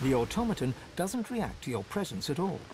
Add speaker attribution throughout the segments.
Speaker 1: The automaton doesn't react to your presence at all.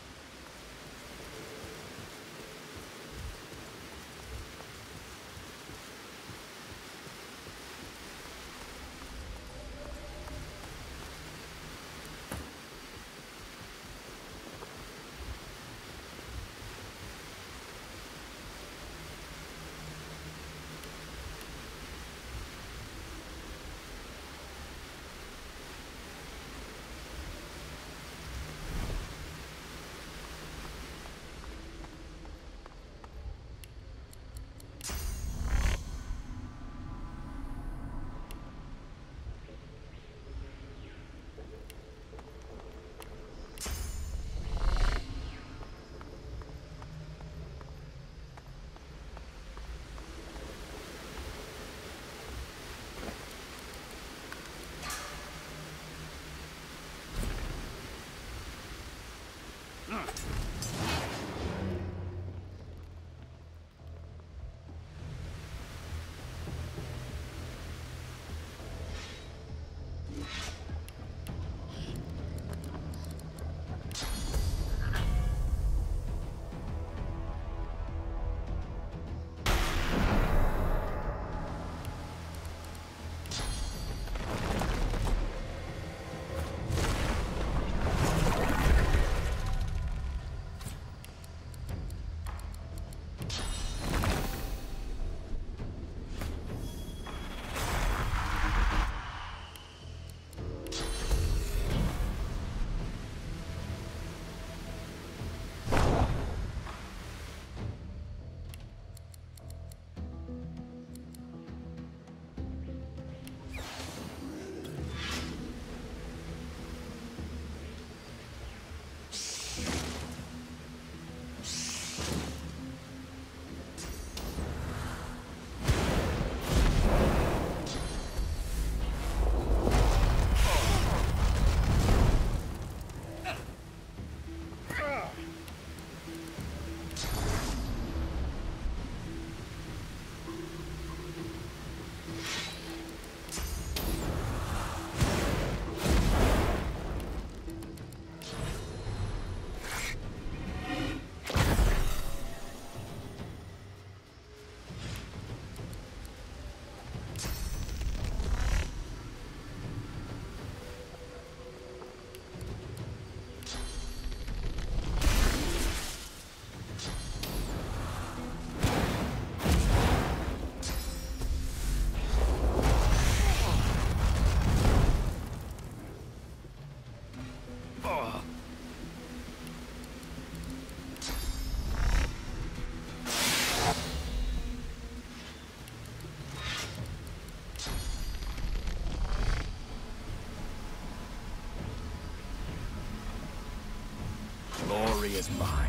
Speaker 2: Glory is mine.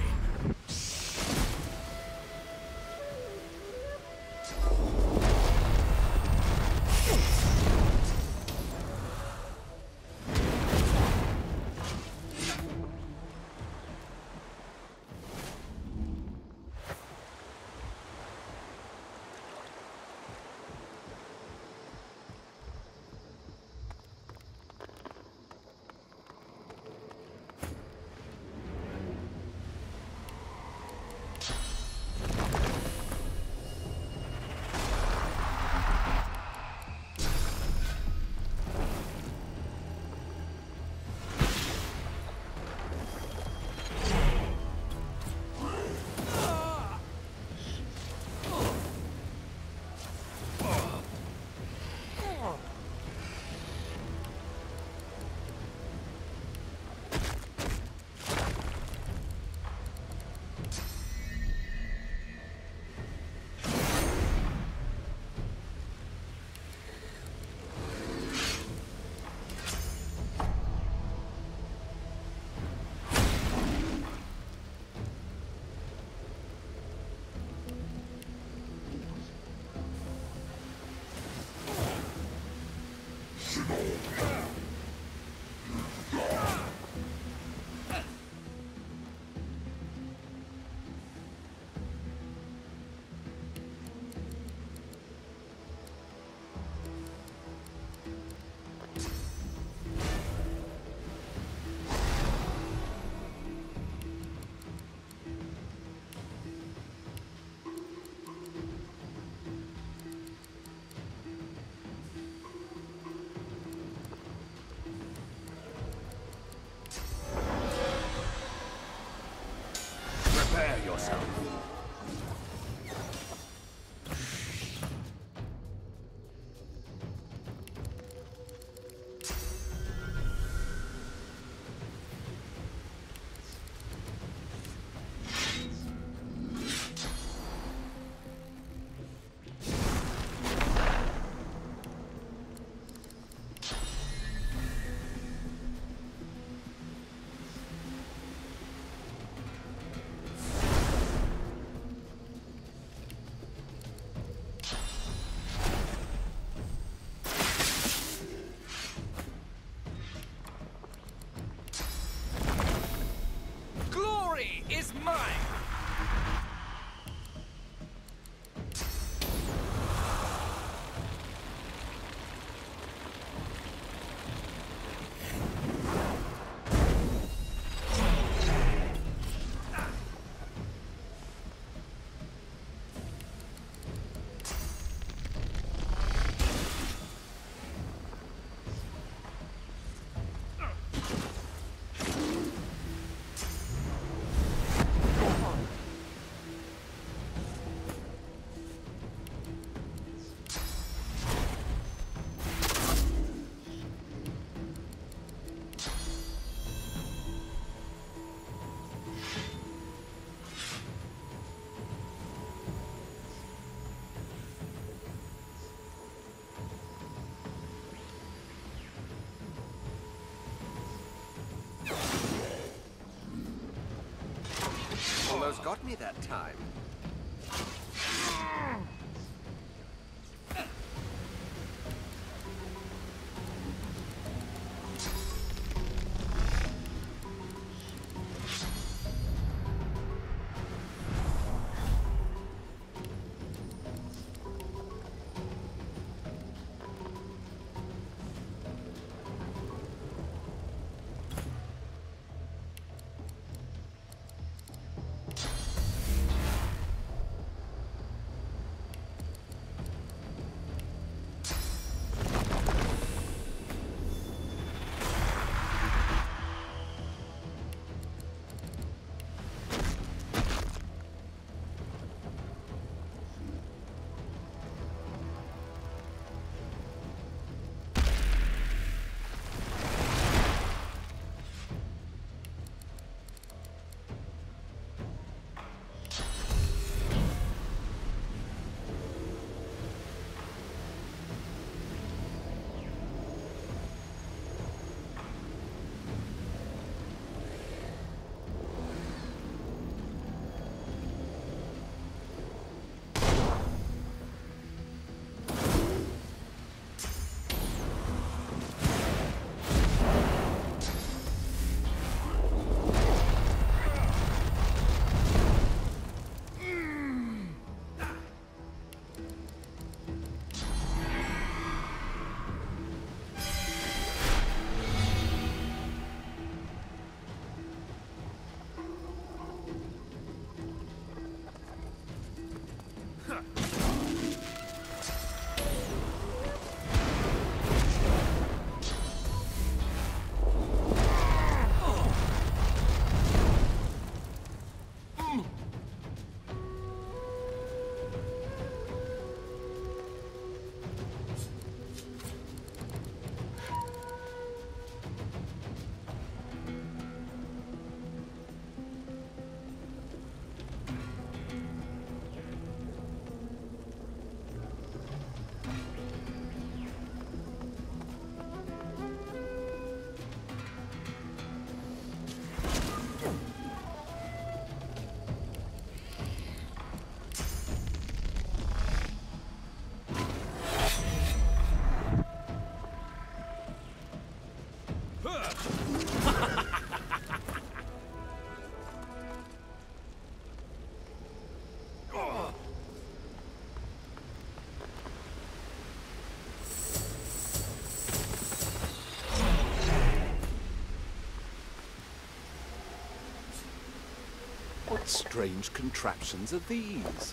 Speaker 2: yourself. Is mine!
Speaker 3: Almost got me that time.
Speaker 2: What strange contraptions are these?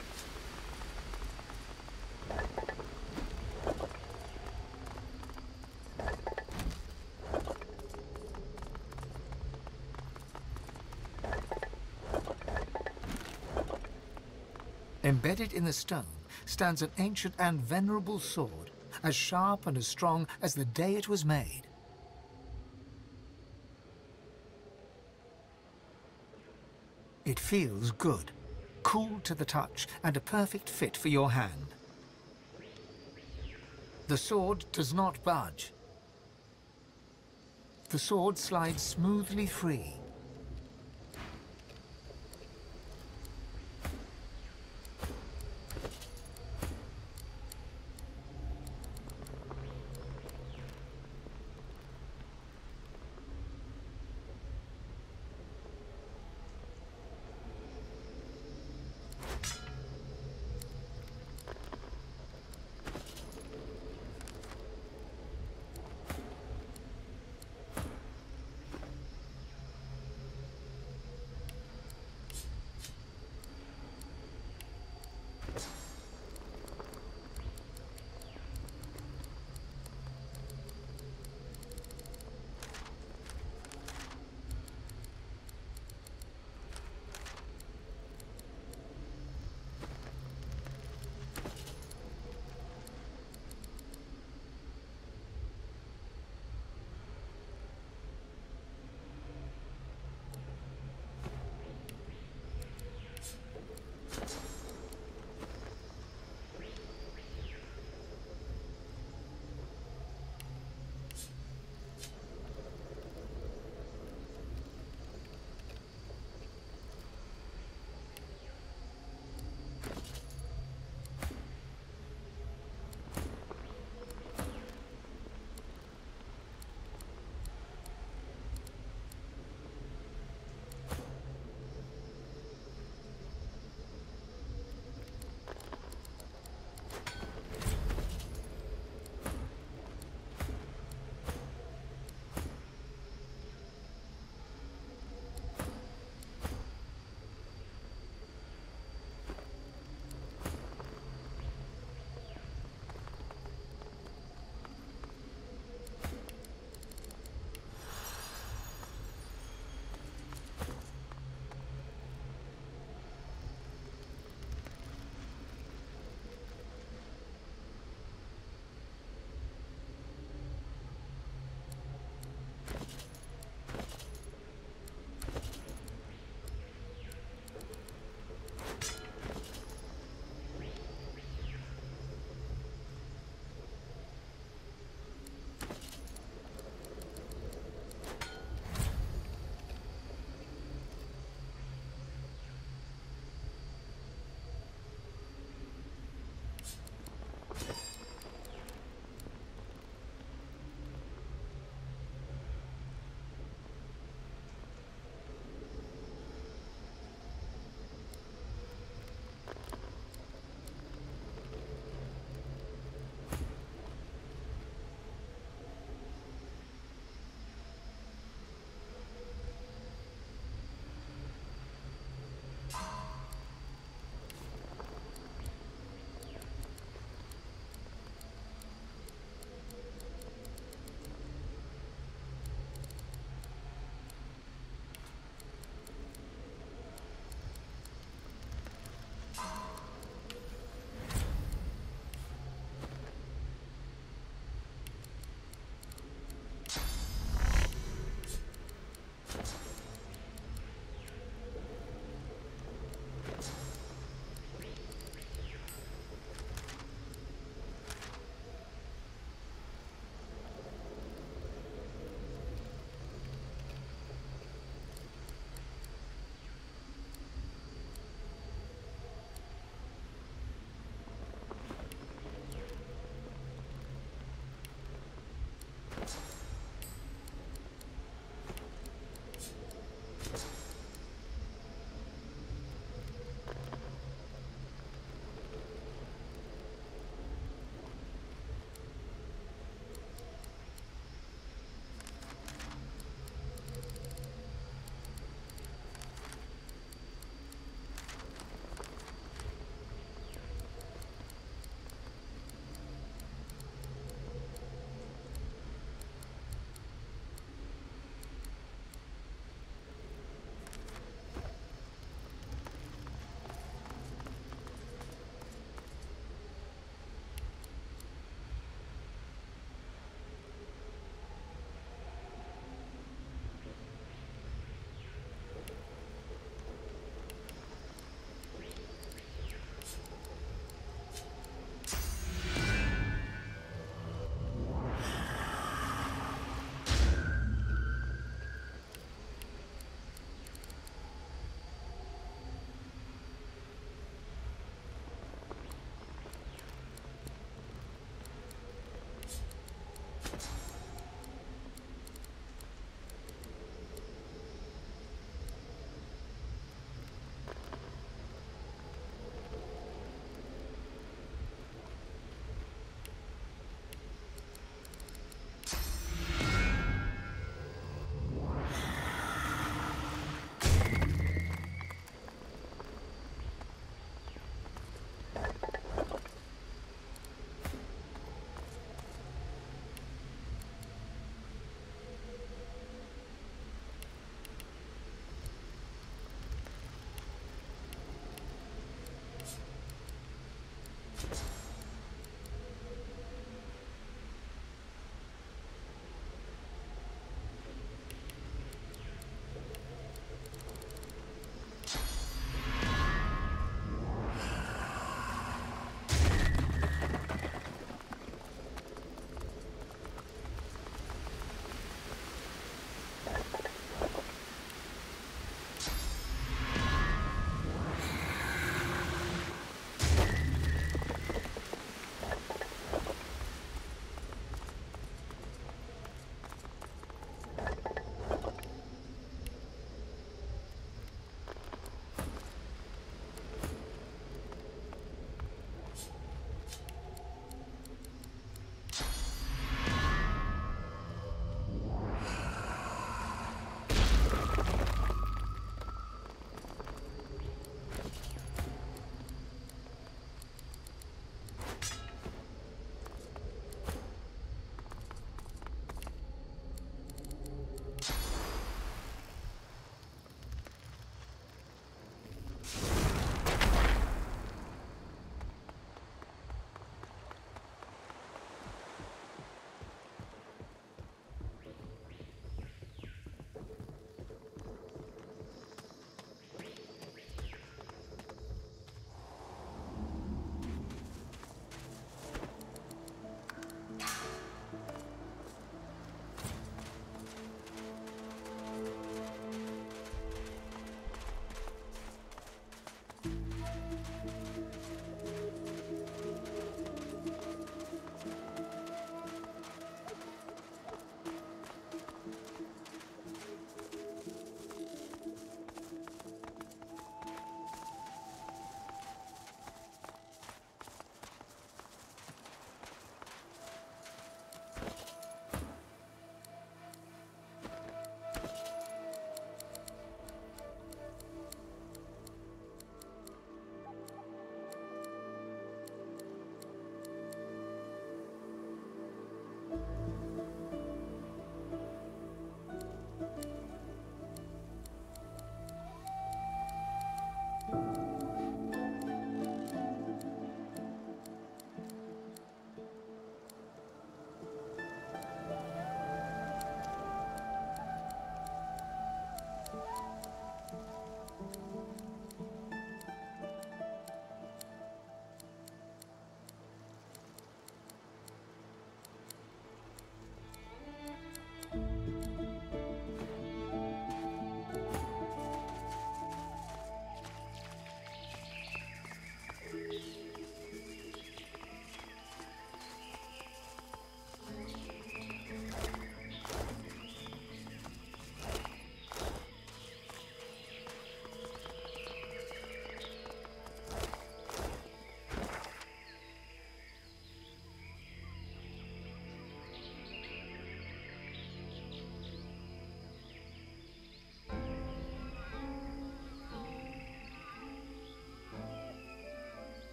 Speaker 1: Embedded in the stone stands an ancient and venerable sword, as sharp and as strong as the day it was made. It feels good, cool to the touch, and a perfect fit for your hand. The sword does not budge. The sword slides smoothly free.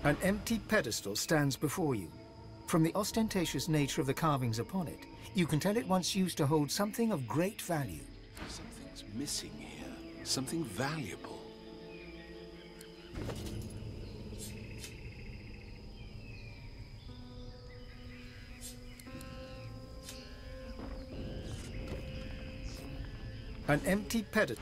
Speaker 1: An empty pedestal stands before you. From the ostentatious nature of the carvings upon it, you can tell it once used to hold something of great value.
Speaker 2: Something's missing here. Something valuable.
Speaker 1: An empty pedestal.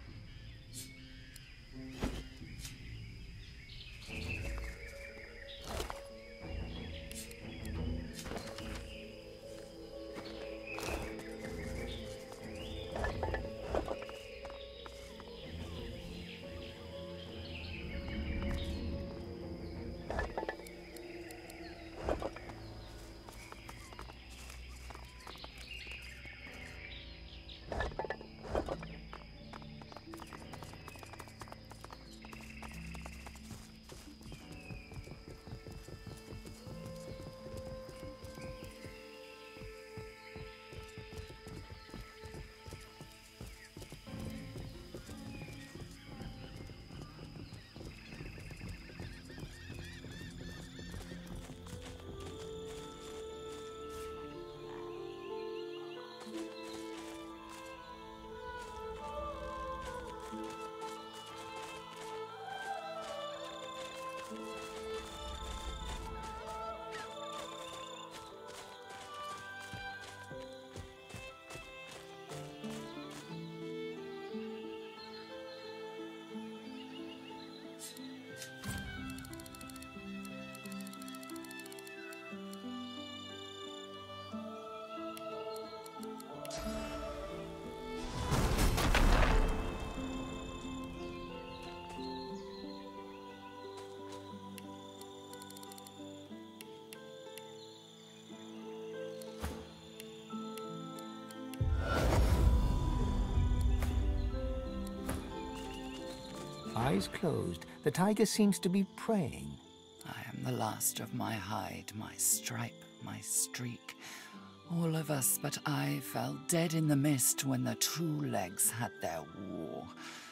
Speaker 1: Eyes closed, the tiger seems to be praying.
Speaker 3: I am the last of my hide, my stripe, my streak. All of us but I fell dead in the mist when the two legs had their war.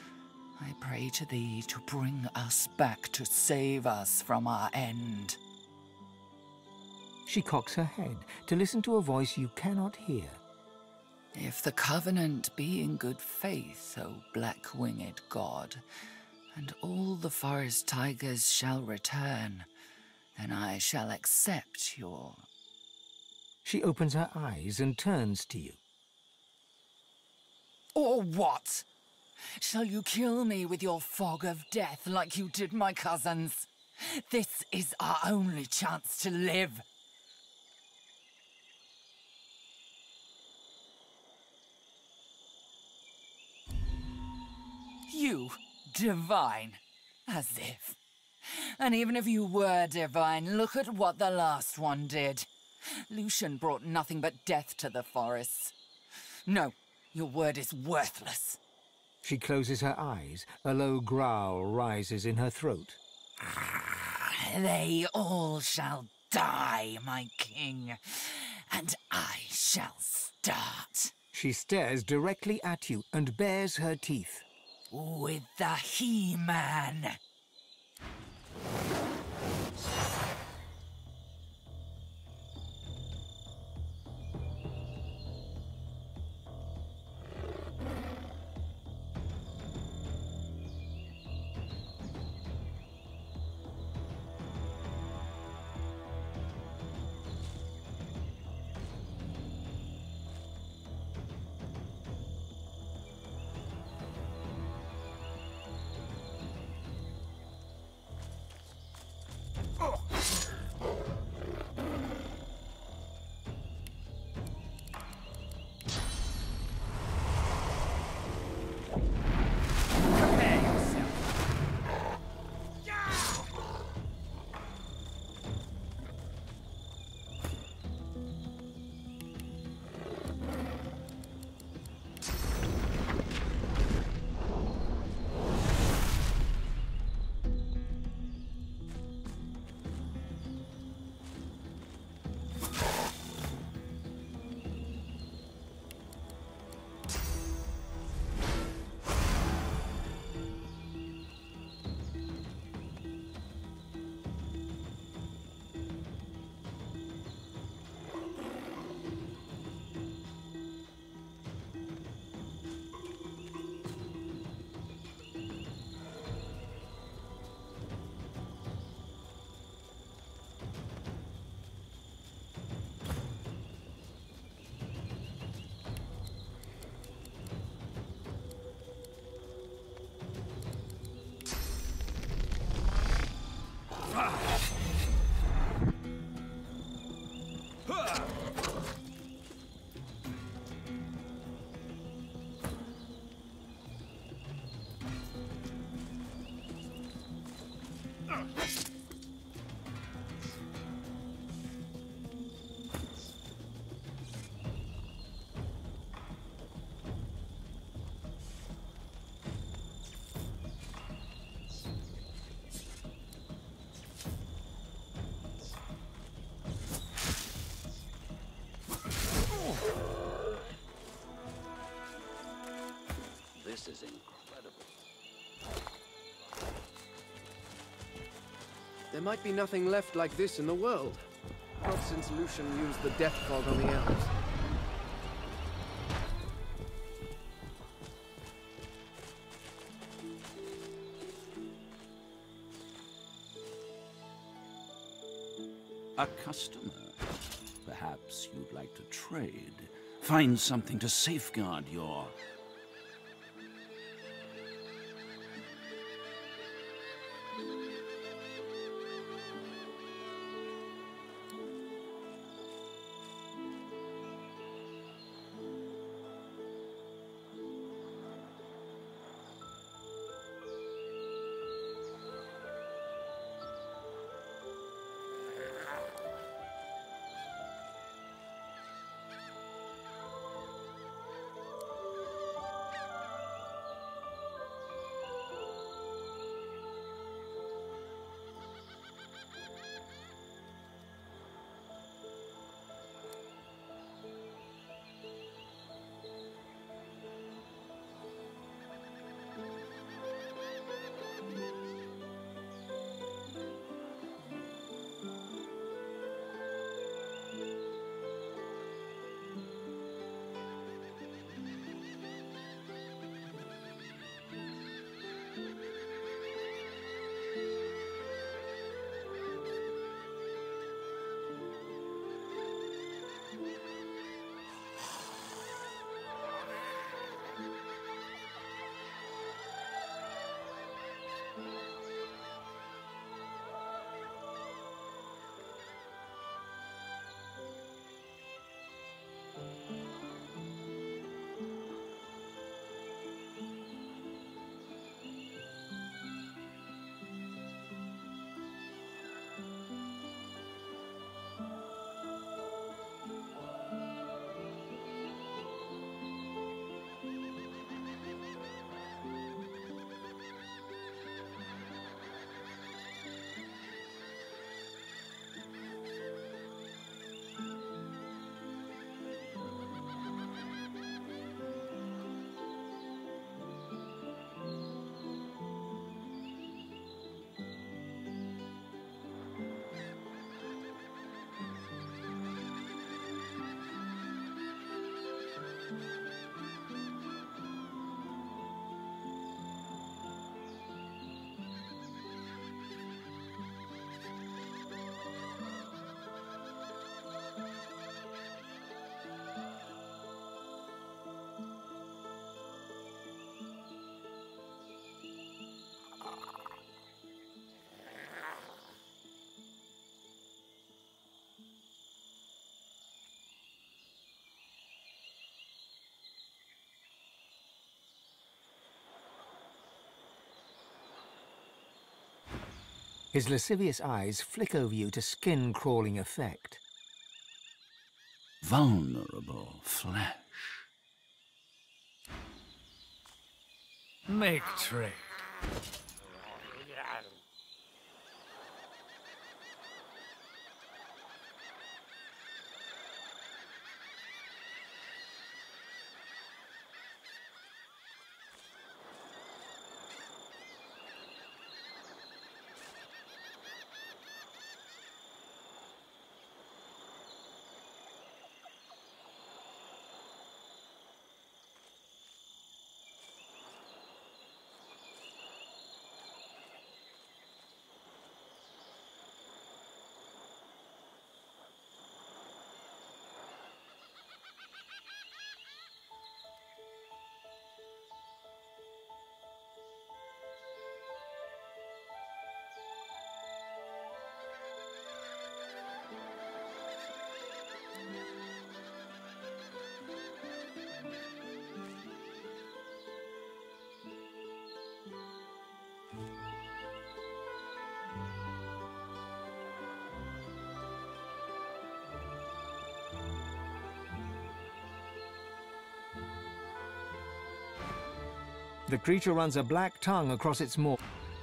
Speaker 3: I pray to thee to bring us back, to save us from our end.
Speaker 1: She cocks her head to listen to a voice you cannot hear.
Speaker 3: If the covenant be in good faith, O black-winged god, and all the forest tigers shall return, then I shall accept your...
Speaker 1: She opens her eyes and turns to you.
Speaker 3: Or what? Shall you kill me with your fog of death like you did my cousins? This is our only chance to live. You, divine, as if. And even if you were divine, look at what the last one did. Lucian brought nothing but death to the forests. No, your word is worthless.
Speaker 1: She closes her eyes. A low growl rises in her throat.
Speaker 3: They all shall die, my king, and I shall start.
Speaker 1: She stares directly at you and bares her teeth.
Speaker 3: With the He-Man.
Speaker 4: This is incredible.
Speaker 5: There might be nothing left like this in the world. Not since Lucian used the death fog on the elves.
Speaker 4: A customer. Perhaps you'd like to trade. Find something to safeguard your...
Speaker 1: His lascivious eyes flick over you to skin-crawling effect.
Speaker 4: vulnerable flesh.
Speaker 6: Make trade.
Speaker 1: The creature runs a black tongue across its maw.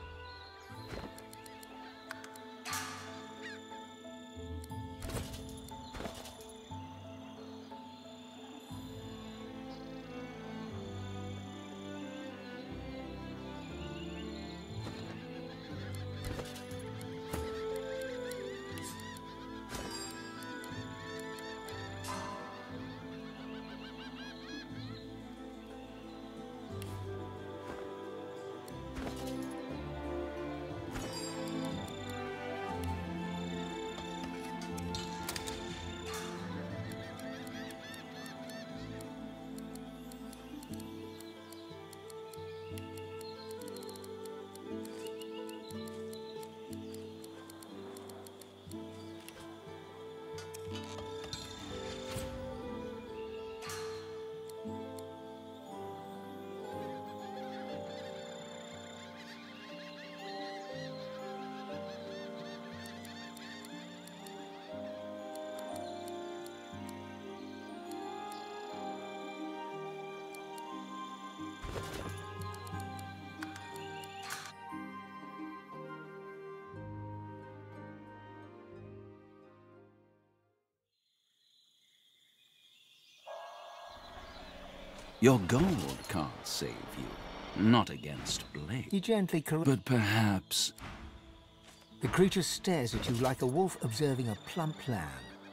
Speaker 4: Your gold can't save you. Not against Blade.
Speaker 1: He gently corrects.
Speaker 4: But perhaps...
Speaker 1: The creature stares at you like a wolf observing a plump lamb.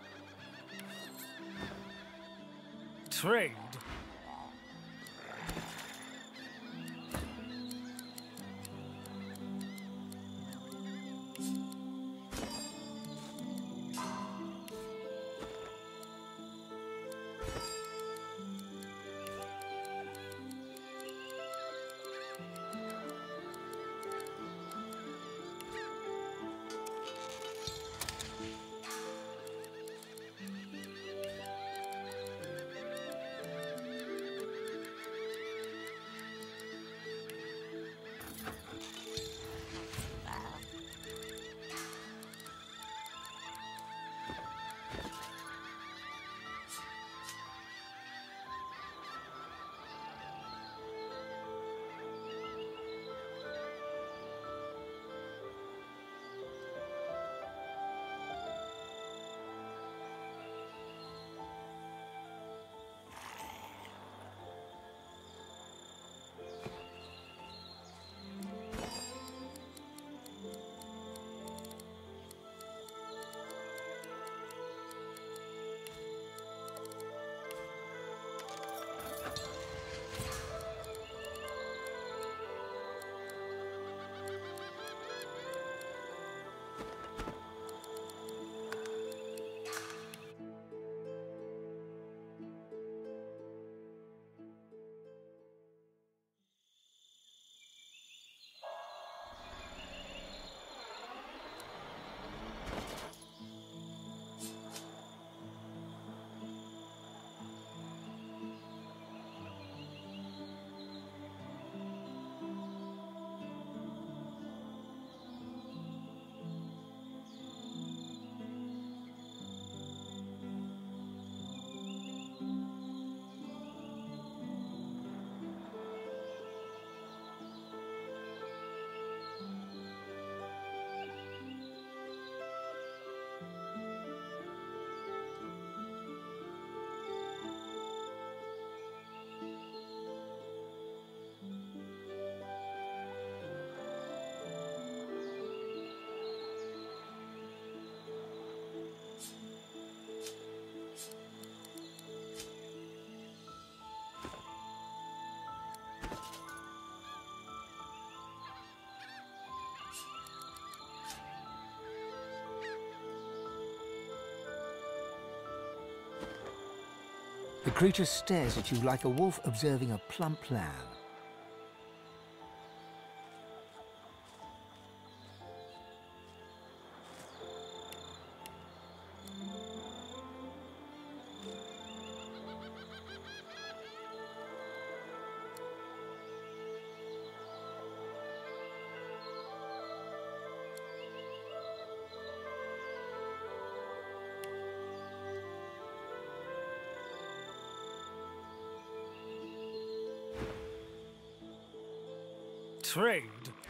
Speaker 1: Trade. The creature stares at you like a wolf observing a plump lamb.
Speaker 6: trade.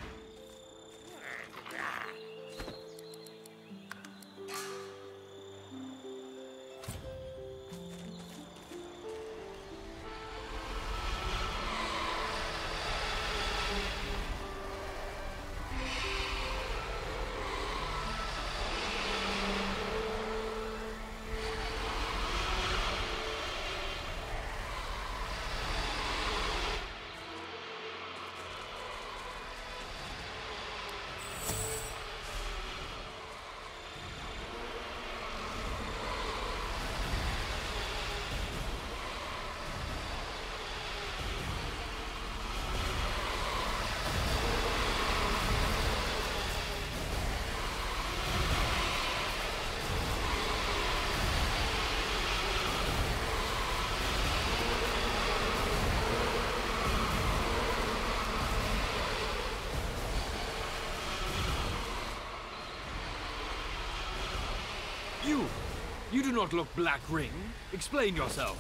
Speaker 7: You do not look Black Ring. Explain yourself.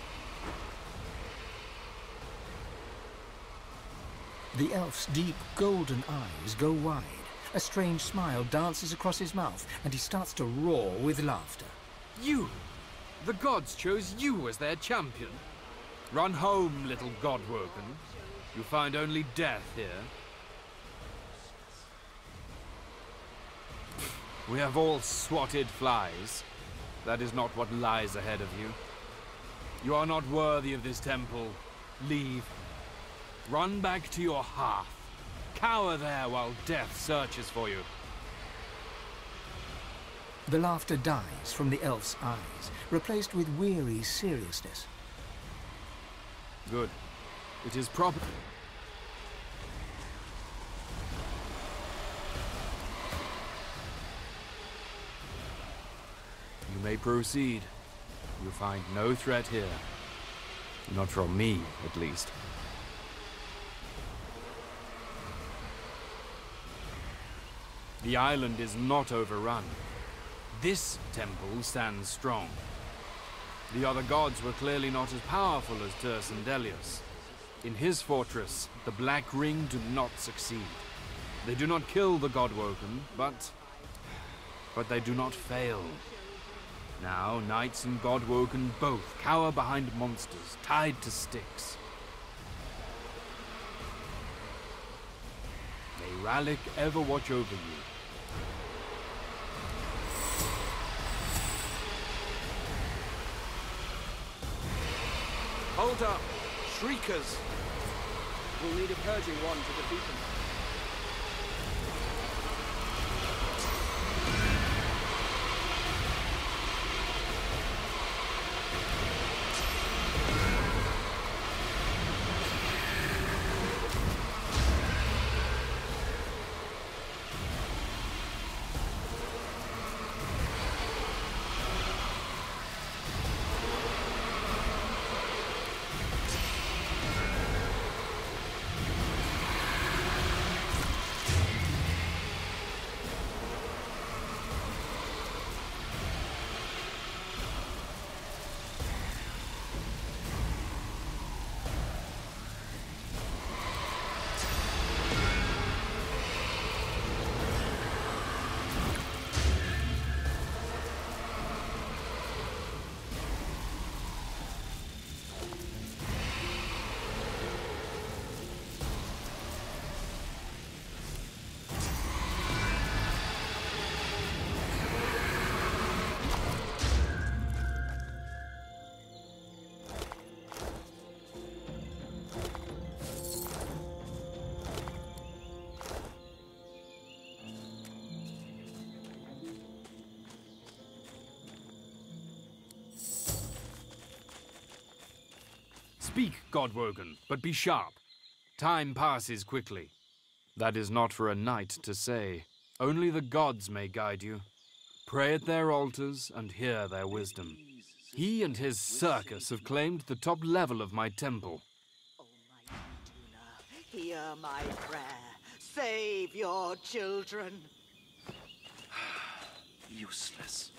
Speaker 1: The elf's deep golden eyes go wide. A strange smile dances across his mouth, and he starts to roar with laughter.
Speaker 7: You! The gods chose you as their champion. Run home, little Godwoken. You find only death here. We have all swatted flies. That is not what lies ahead of you. You are not worthy of this temple. Leave. Run back to your hearth. Cower there while death searches for you.
Speaker 1: The laughter dies from the elf's eyes, replaced with weary seriousness.
Speaker 7: Good. It is proper. You may proceed. You find no threat here. Not from me, at least. The island is not overrun. This temple stands strong. The other gods were clearly not as powerful as Tercendelius. In his fortress, the Black Ring do not succeed. They do not kill the Godwoken, but they do not fail. Now, knights and Godwoken both cower behind monsters, tied to sticks. May Rallick ever watch over you.
Speaker 5: Hold up! Shriekers! We'll need a purging one to defeat them.
Speaker 7: Speak, Godwoken, but be sharp. Time passes quickly. That is not for a knight to say. Only the gods may guide you. Pray at their altars and hear their wisdom. He and his circus have claimed the top level of my temple.
Speaker 8: Almighty Tuna, hear my prayer. Save your children.
Speaker 2: Useless.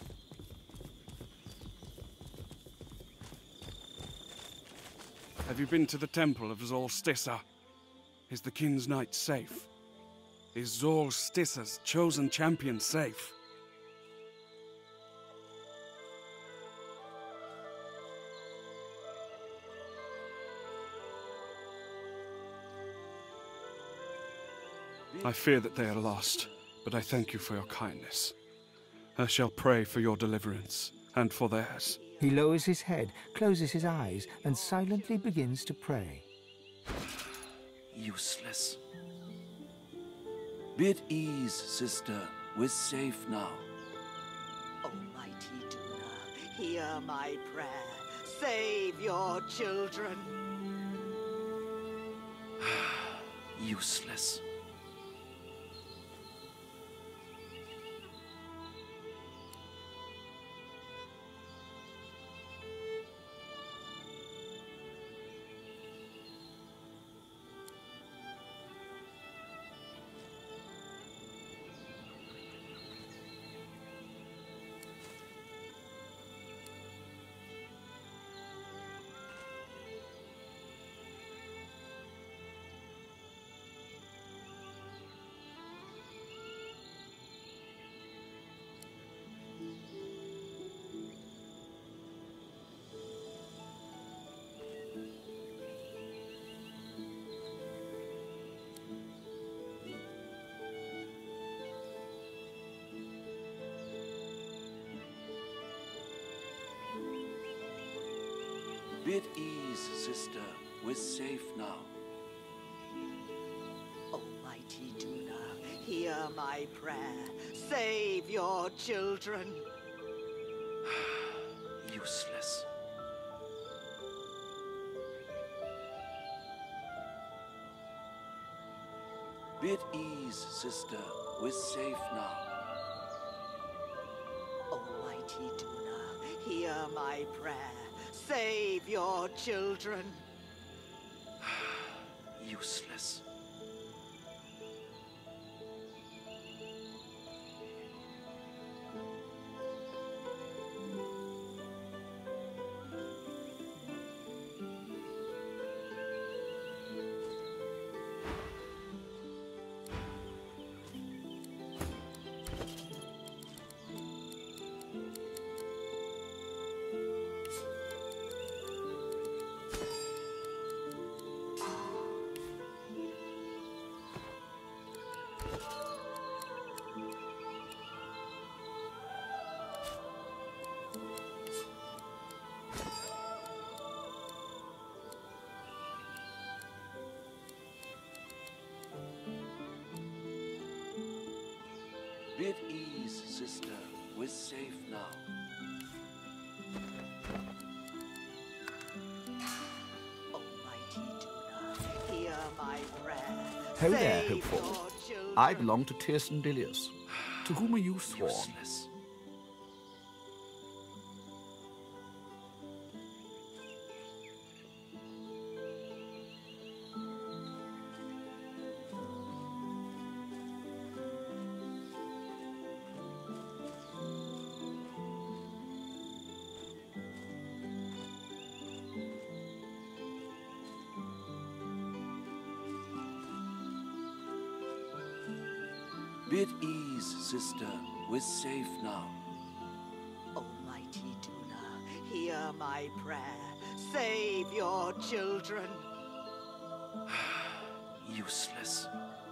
Speaker 9: Have you been to the temple of Zolstissa?
Speaker 6: Is the King's Knight safe? Is Zor Stissa's chosen champion safe? I fear that they are lost, but I thank you for your kindness. I shall pray for your deliverance, and for theirs.
Speaker 1: He lowers his head, closes his eyes, and silently begins to pray.
Speaker 4: Useless. Be at ease, sister. We're safe now.
Speaker 8: Almighty Duna, hear my prayer. Save your children.
Speaker 4: Useless. Be at ease, sister. We're safe now.
Speaker 8: Almighty Duna, hear my prayer. Save your children.
Speaker 4: Useless. Be at ease, sister. We're safe now.
Speaker 8: Almighty Duna, hear my prayer. Save your children.
Speaker 4: Useless. Be at ease, sister. We're safe now.
Speaker 8: Almighty Duna, hear my prayer.
Speaker 9: Ho there,
Speaker 8: Save
Speaker 9: Hopeful.
Speaker 8: your children.
Speaker 9: I belong to Tirsen Dilius. To whom are you sworn?
Speaker 4: Useless. Be at ease, sister. We're safe now.
Speaker 8: Almighty Duna, hear my prayer. Save your children.
Speaker 4: Useless.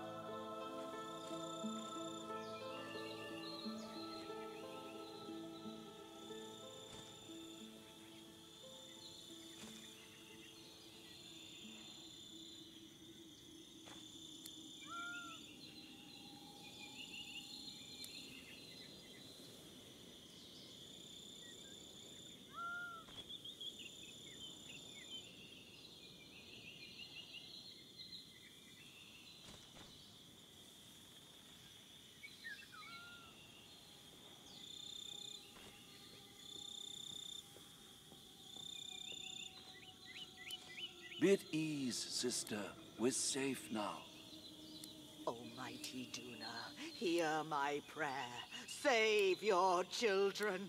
Speaker 4: Be at ease, sister. We're safe now.
Speaker 8: Almighty Duna, hear my prayer. Save your children.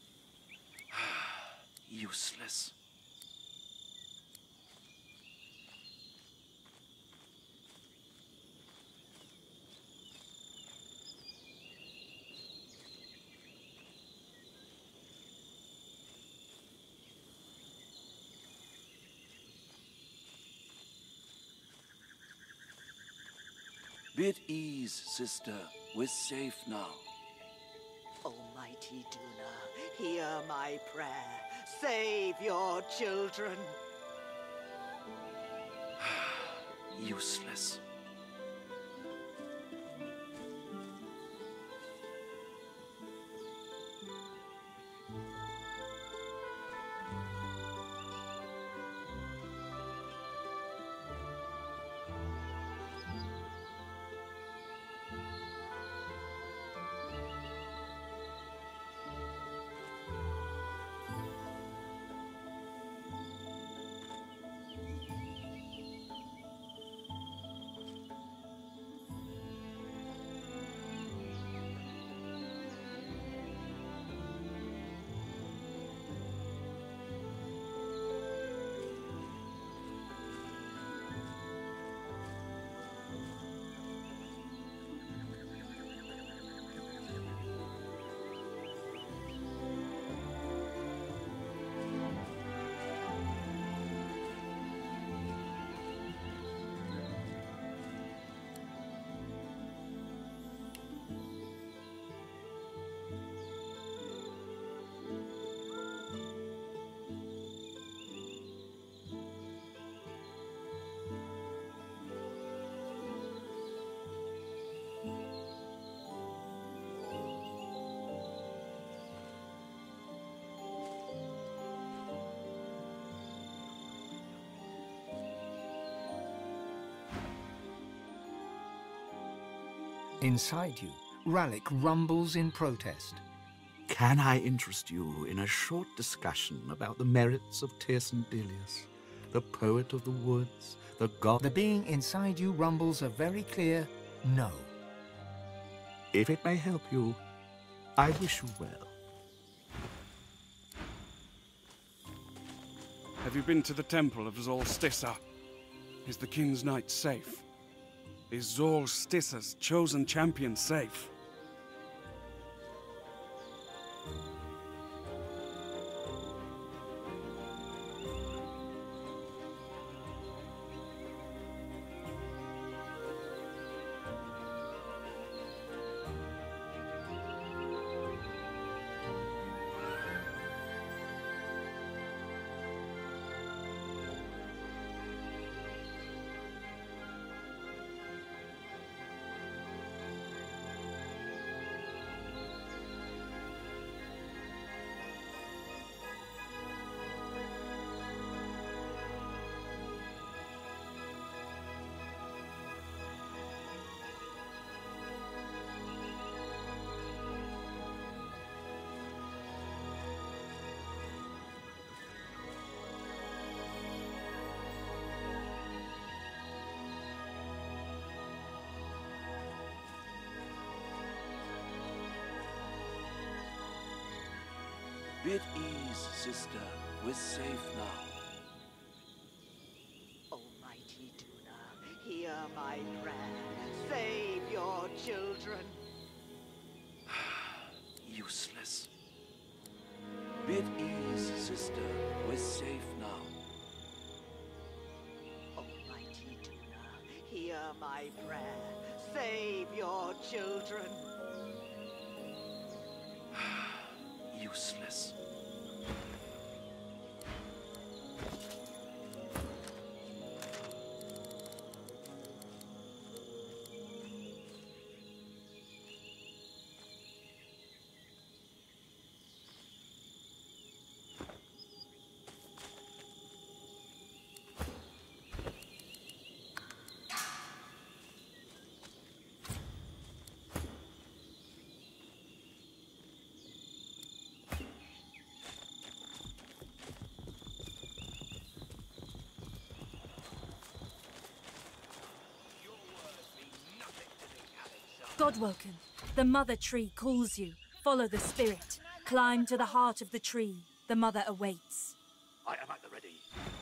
Speaker 4: Useless. Be at ease, sister. We're safe now.
Speaker 8: Almighty Duna, hear my prayer. Save your children.
Speaker 4: Useless.
Speaker 1: Inside you, Rallick rumbles in protest.
Speaker 9: Can I interest you in a short discussion about the merits of Tirsan Dilius, the poet of the woods, the god?
Speaker 1: The being inside you rumbles a very clear no.
Speaker 9: If it may help you, I wish you well.
Speaker 6: Have you been to the temple of Zol Stissa? Is the King's Knight safe? Is Zol Stissa's chosen champion safe?
Speaker 4: Be at ease, sister. We're safe now.
Speaker 8: Almighty Duna, hear my prayer. Save your children.
Speaker 4: Useless. Be at ease, sister. We're safe now.
Speaker 8: Almighty Duna, hear my prayer. Save your children.
Speaker 4: Useless.
Speaker 10: Godwoken, the Mother Tree calls you. Follow the spirit. Climb to the heart of the tree. The Mother awaits.
Speaker 9: I am at the ready.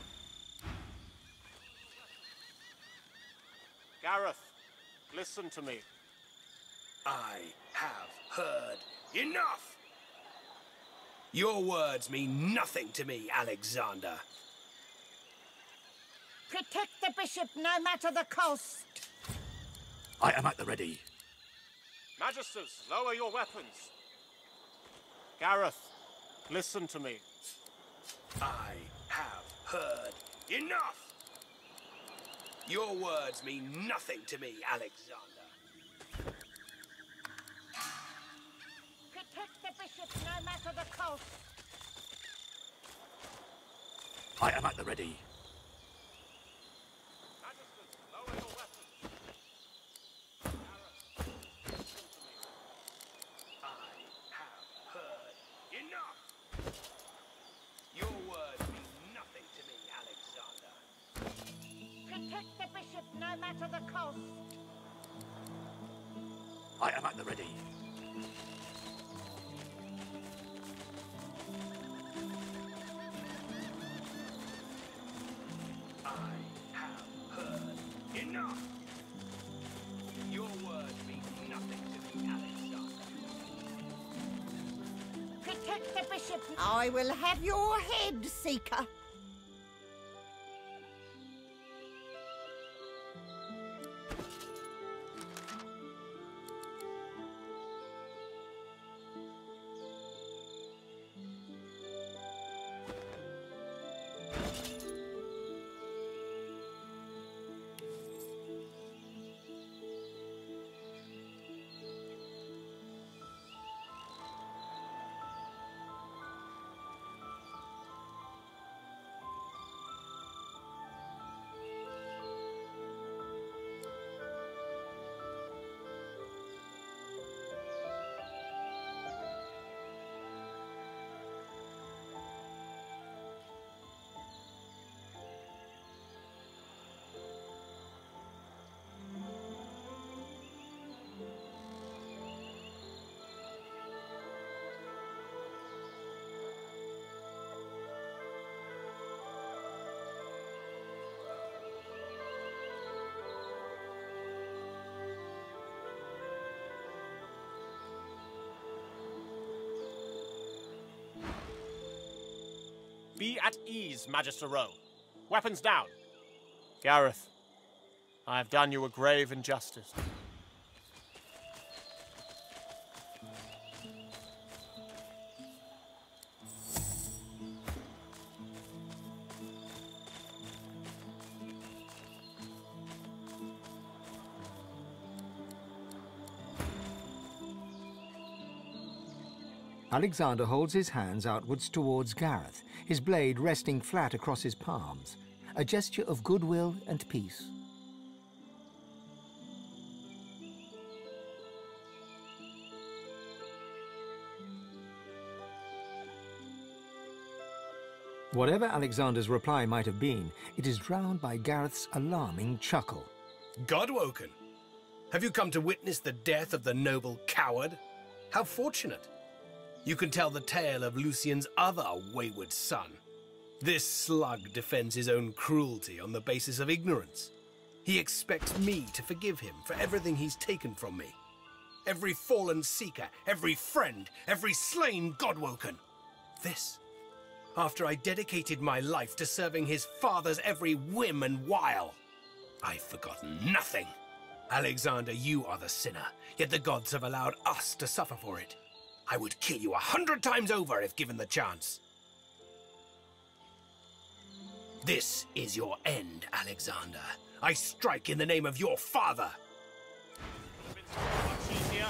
Speaker 11: Gareth, listen to me.
Speaker 12: I have heard enough! Your words mean nothing to me, Alexander.
Speaker 13: Protect the bishop no matter the cost.
Speaker 9: I am at the ready.
Speaker 11: Magisters, lower your weapons. Gareth, listen to me.
Speaker 12: I have heard enough! Your words mean nothing to me, Alexander.
Speaker 8: Protect the bishop no matter the cost.
Speaker 9: I am at the ready.
Speaker 11: Magisters, lower your weapons. Gareth, listen to me.
Speaker 12: I have heard enough! Your words mean nothing to me, Alexander.
Speaker 8: Protect the bishop no matter the cost.
Speaker 9: I am at the ready.
Speaker 12: I have heard enough! Your words mean nothing to me, Alexander.
Speaker 8: Protect the bishop. I will have your head, Seeker.
Speaker 11: Be at ease, Magister Rowe. Weapons down. Gareth, I have done you a grave injustice.
Speaker 1: Alexander holds his hands outwards towards Gareth, his blade resting flat across his palms, a gesture of goodwill and peace. Whatever Alexander's reply might have been, it is drowned by Gareth's alarming chuckle.
Speaker 12: Godwoken, have you come to witness the death of the noble coward? How fortunate. You can tell the tale of Lucien's other wayward son. This slug defends his own cruelty on the basis of ignorance. He expects me to forgive him for everything he's taken from me. Every fallen seeker, every friend, every slain Godwoken. This, after I dedicated my life to serving his father's every whim and wile. I've forgotten nothing. Alexander, you are the sinner, yet the gods have allowed us to suffer for it. I would kill you 100 times over if given the chance. This is your end, Alexander. I strike in the name of your father.
Speaker 11: Much easier.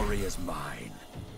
Speaker 13: glory is mine.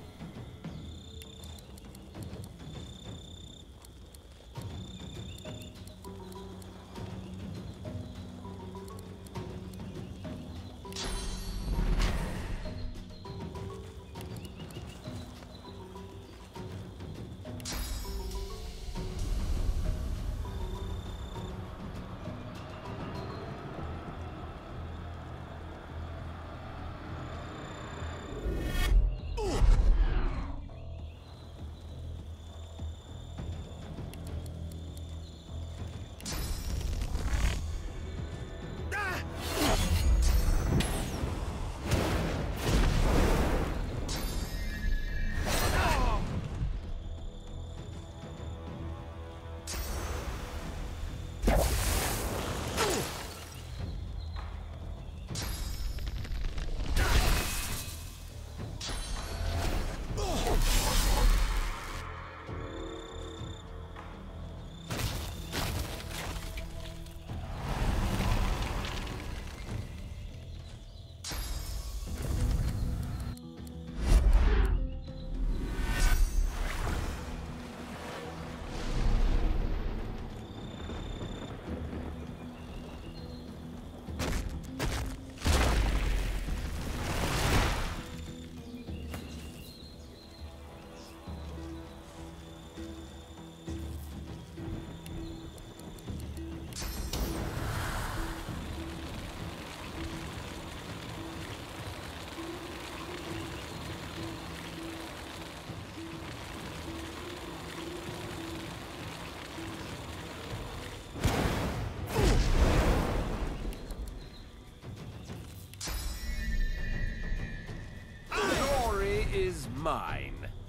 Speaker 14: Is mine.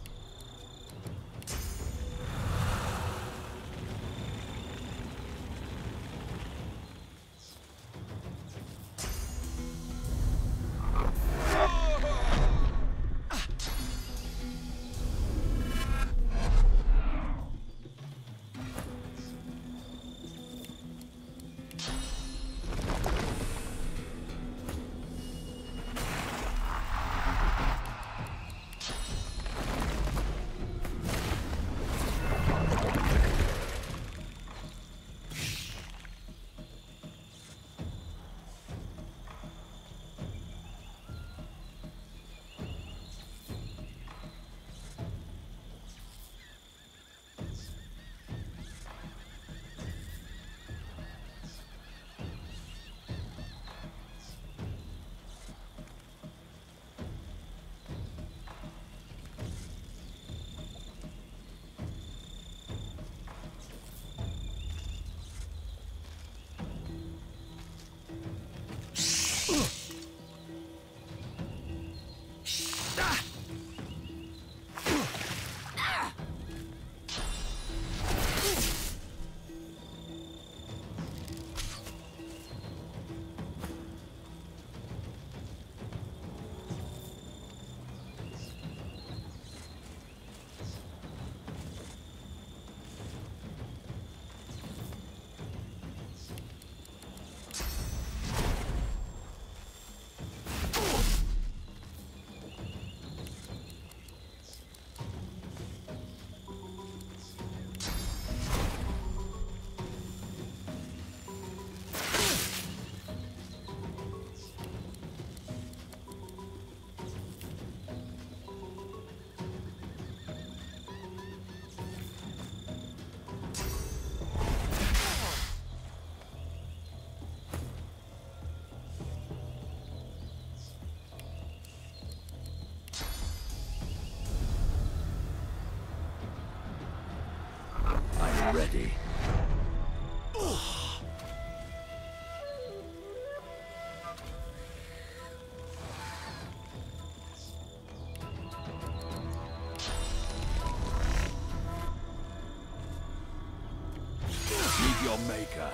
Speaker 13: Ready. Meet your maker.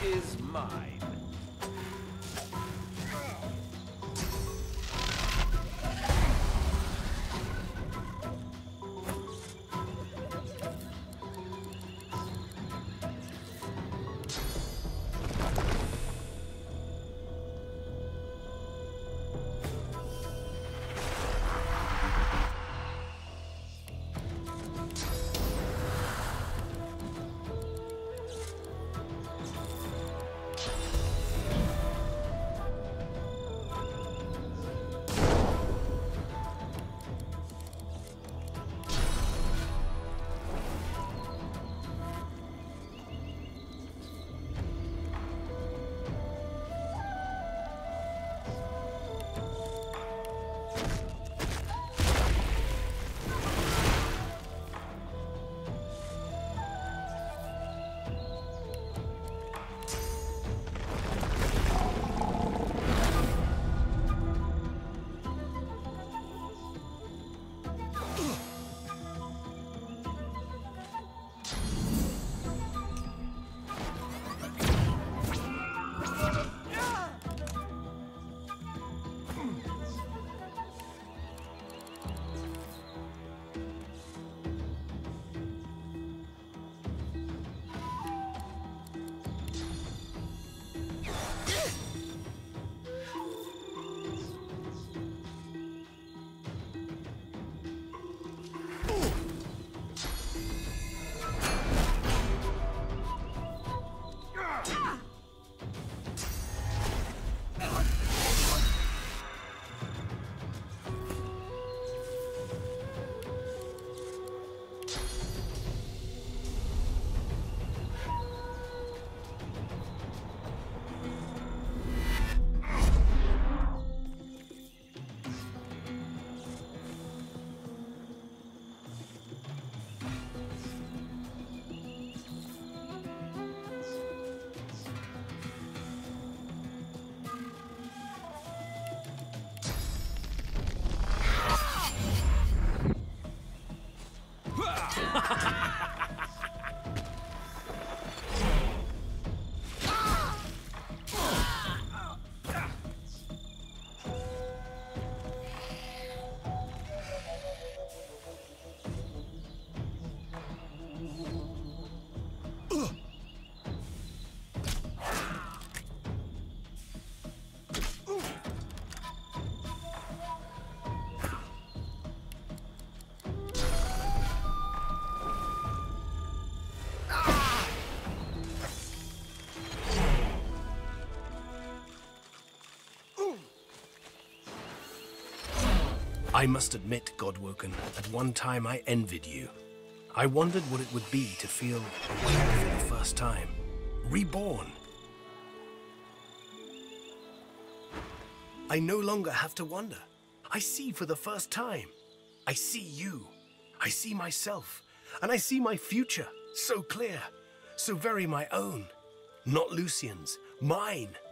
Speaker 14: is mine.
Speaker 12: I must admit, Godwoken, at one time I envied you. I wondered what it would be to feel awake for the first time, reborn. I no longer have to wonder. I see for the first time. I see you. I see myself. And I see my future, so clear, so very my own. Not Lucien's, mine.